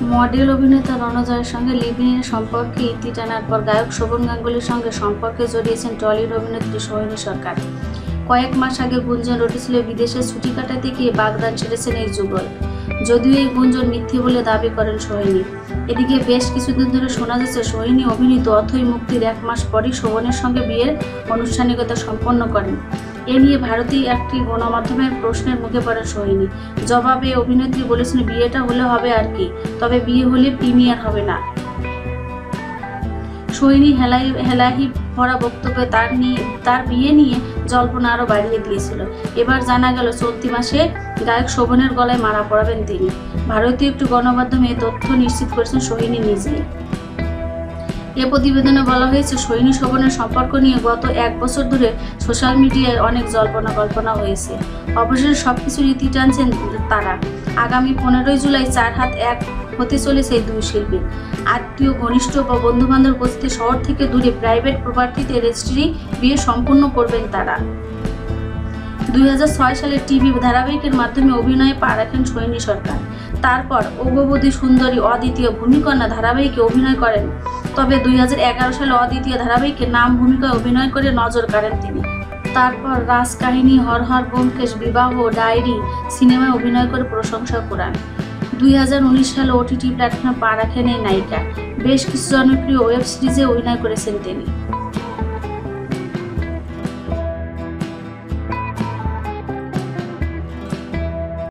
Model অভিনেতা রণজয়ের সঙ্গে লিভ-ইনের সম্পর্কে ইতি টানার পর গায়ক শোভন গাঙ্গুলির সঙ্গে সম্পর্কে জড়িয়েছেন টলিউড অভিনেত্রী সোহিনী সরকার। কয়েক মাস আগে গুঞ্জন উঠেছিল বিদেশে ছুটি কাটাতে গিয়ে বাগদান ছেড়েছেন এই যুগল। যদিও এই গুঞ্জন মিথ্যে বলে দাবি করেন সোহিনী। এদিকে বেশ কিছুদিন ধরে শোনা যাচ্ছে সোহিনী অভিনীত অথৈ মুক্তির 1 মাস পরই শোভনের সঙ্গে বিয়ের আনুষ্ঠানিকতা সম্পন্ন করেন। এ নিয়ে ভারতীয় একটি গণমাধ্যমের প্রশ্নের মুখে পড়েন সোহিনী। জবাবে অভিনেত্রী বলেছেন, বিয়েটা হলে হবে আর কি, তবে বিয়ে হলে প্রিমিয়ার হবে না। সোহিনী হেলাহি ভরা বক্তব্যে তার বিয়ে নিয়ে জল্পনা আরও বাড়িয়ে দিয়েছিল। এবার জানা গেল চলতি মাসে গায়ক শোভনের গলায় মালা পরাবেন তিনি। ভারতীয় একটি গণমাধ্যমে এই তথ্য নিশ্চিত করেছেন সোহিনী নিজেই। এ প্রতিবেদনে বলা হয়েছে, সোহিনী শোভনের সম্পর্ক নিয়ে গত 1 বছর ধরে সোশ্যাল মিডিয়ায় অনেক জল্পনা হয়েছে। অবশেষে সবকিছুর ইতি টানছেন তারা। আগামী 15 জুলাই 4 হাত 1 হতে চলেছে এই দুই শিল্পী। আত্মীয়, ঘনিষ্ঠ বা বন্ধুবান্ধব উপস্থিতি শহর থেকে দূরে প্রাইভেট প্রপার্টিতে রেজিস্ট্রি বিয়ে সম্পন্ন করবেন তারা। 2006 সালে টিভি ধারাবাহিকের মাধ্যমে অভিনয়ে পা রাখেন সোহিনী সরকার। তারপর অগবধূ সুন্দরী অদ্বিতীয় ভূমিকন্যা ধারাবাহিকে অভিনয় করেন। তবে 2011 সালে অদ্বিতীয় ধারাবাহিকের নাম ভূমিকায় অভিনয় করে নজর কাড়েন তিনি। তারপর রাজকাহিনী, হর হর ব্যোমকেশ, বিবাহ, ডায়েরি সিনেমায় অভিনয় করে প্রশংসা কুড়ান। 2019 সালে ওটিটি প্ল্যাটফর্মে পা রাখেন এই নায়িকা। বেশ কিছু জনপ্রিয় ওয়েব সিরিজে অভিনয় করেছেন তিনি।